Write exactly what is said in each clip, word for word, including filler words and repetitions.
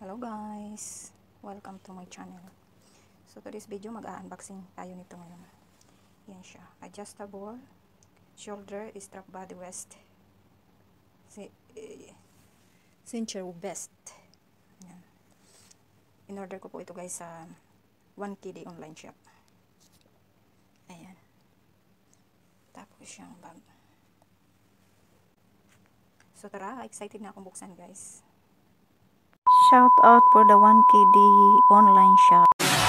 Hello guys! Welcome to my channel. So today's video mag-unboxing tayo nito ngayon. Yan siya. Adjustable shoulder strap body vest. Si eh, Cincher vest. Yan. In-order ko po ito guys sa one K D online shop. Ayan. Tapos yung bag. So tara, excited na akong buksan guys. Shout out for the one K D online shop.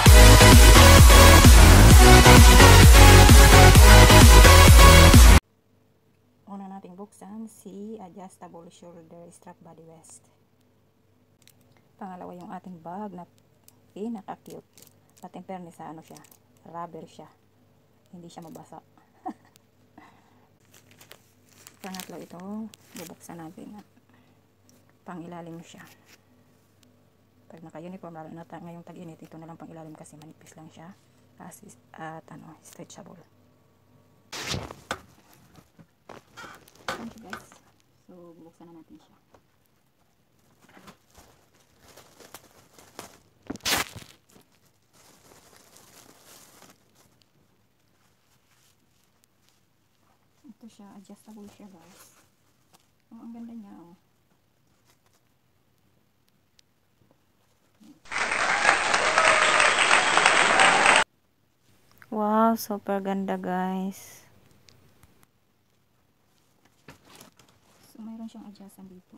Una nating buksan si adjustable shoulder strap body vest. Pangalawa yung ating bag na pinaka-cute. At in fairness sa ano siya, rubber siya. Hindi siya mabasa. Pangatlo ito, bubuksan natin at pangilalim siya. Pag naka-uniform, lalo na ngayong tag-init, ito na lang pang ilalim kasi manipis lang siya at, at ano, stretchable. Thank you guys. So, bubuksan na natin siya. Ito siya, adjustable siya guys. Oh, ang ganda niya oh. Wow, super ganda guys. So, mayroon siyang adjustan dito.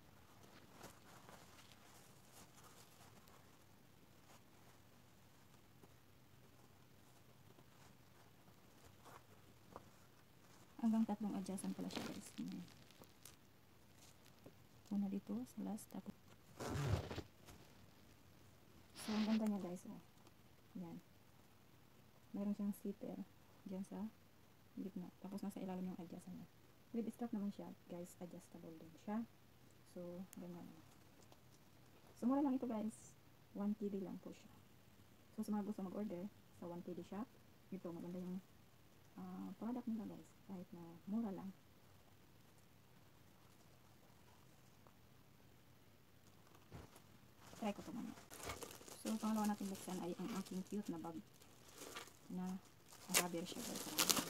Hanggang tatlong adjustan pala siya guys. Una dito sa last. Tapos. So, ang ganda niya guys. Oh. Yan. Mayroon siyang zipper dyan sa gitna. Tapos nasa ilalim yung adjustan niya. With strap naman siya guys. Adjustable din siya. So, ganyan. So, mura lang ito guys. one K D lang po siya. So, sa mga gusto mag-order sa one K D shop, ito maganda yung uh, product nila guys. Kahit na mura lang. Try ko ito muna. So, pangalawa natin buksan ay ang aking cute na bag na rubber siya guys.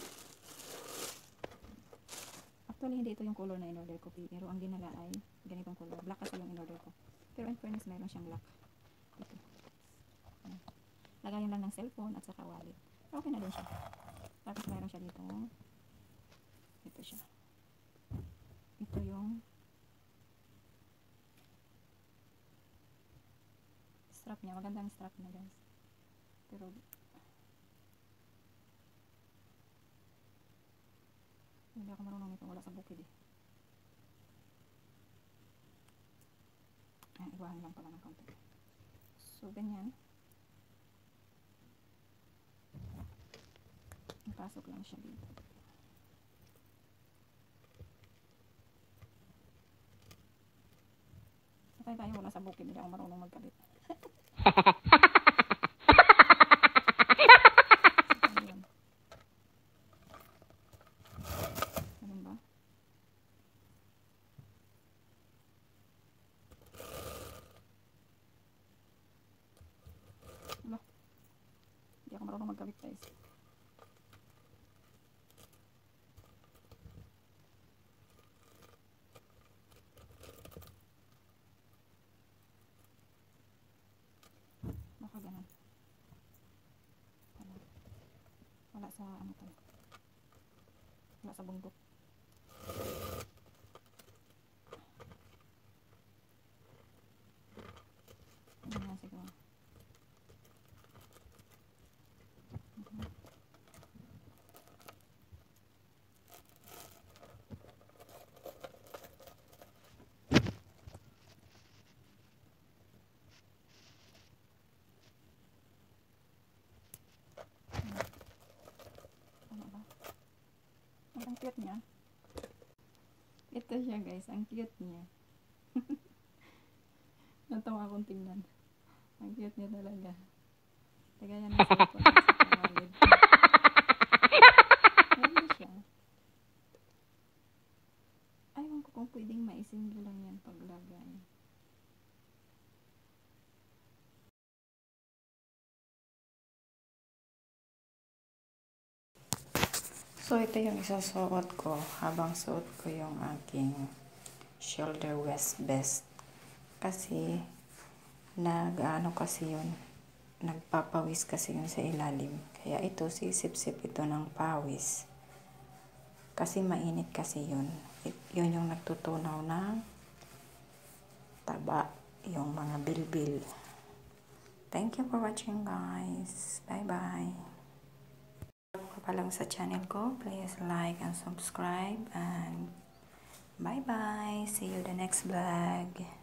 Actually, hindi ito yung color na in-order ko. Pero ang dinala ay ganitong color. Black kasi yung in-order ko. Pero in fairness, mayroon siyang black. Ito. Lagayan lang ng cellphone at saka wallet. Okay na din siya. Tapos mayroon siya dito. Ito siya. Ito yung strap niya. Magandang strap niya guys. Pero hindi ako marunong ito. Wala sa bukid eh. Ayan, iwahan lang pala ng konti. So, ganyan. Ipasok lang siya dito. Sakay tayo wala sa bukid. Hindi ako marunong magkabit. Ganun ba? Wala. Hindi ako marunong magkabit guys. Baka ganun. Wala. Wala sa ano to. Wala sa bundok. Ganyan siguro. Okay. Ano ba? Ang cute niya. Ito siya guys, ang cute niya. Natawa akong tingnan. Ang cute niya talaga. Tagayan ng cellphone sa wallet. Ano siya? Ayaw ko kung pwedeng maisingle lang yan paglagay. So, ito yung isusuot ko habang suot ko yung aking shoulder waist vest. Kasi, nag-ano kasi yun, nagpapawis kasi yun sa ilalim. Kaya ito, sisip-sip ito ng pawis. Kasi mainit kasi yun. Yun yung nagtutunaw ng taba, yung mga bilbil. Thank you for watching, guys. Bye-bye. Kung ka pa lang sa channel ko, please like and subscribe. And bye-bye. See you the next vlog.